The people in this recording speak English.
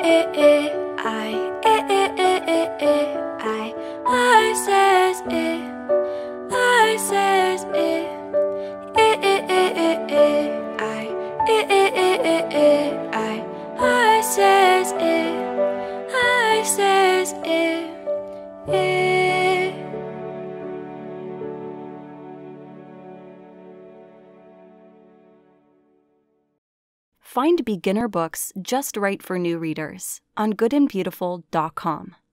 I says Find beginner books just right for new readers on goodandbeautiful.com.